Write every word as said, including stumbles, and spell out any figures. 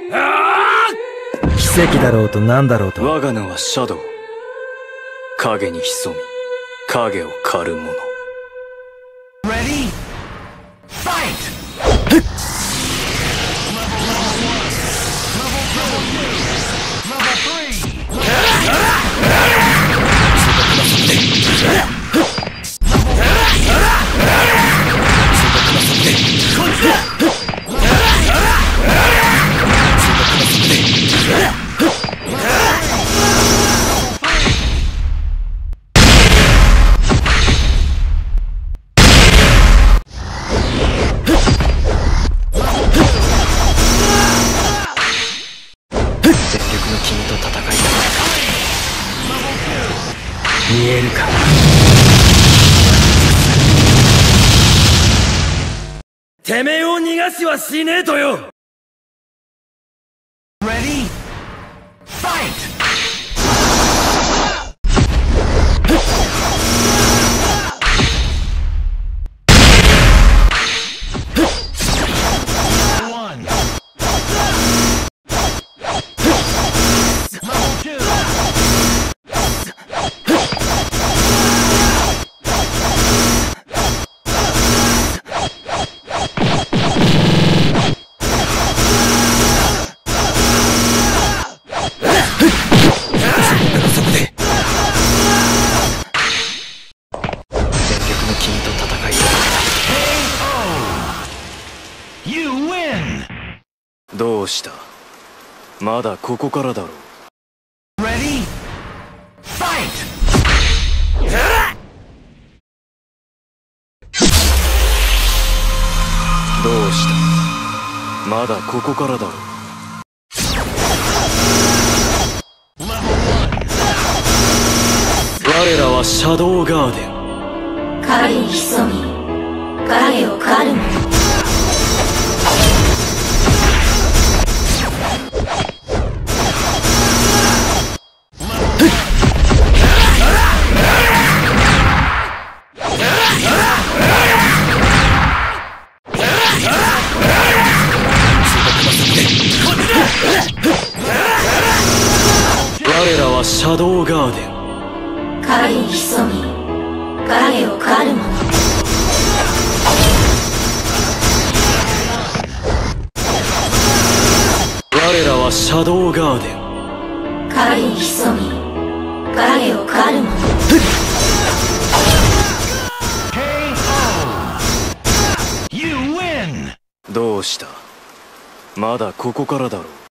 奇跡だろうと何だろうと、 我が名はシャドウ。影に潜み影を狩る者。 Ready? Fight! 君と戦いたい。 見えるか。てめえを逃がしはしねえとよ。 Ready? Fight! You win! どうした？まだここからだろう。 Ready? Fight! どうした？まだここからだろう。我らはシャドウガーデン。 影に潜み影を狩る者。 我らはシャドウガーデン。 影に潜み影を狩る者。 我らはシャドウガーデン。 影に潜み影を狩る者。 ケーオー! You win! どうした？まだここからだろう。